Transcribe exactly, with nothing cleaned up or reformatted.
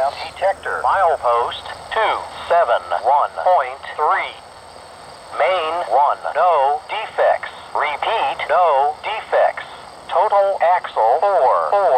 gas detector. Milepost two seven one point three. Main one, no defects. Repeat, no defects. Total axle four four.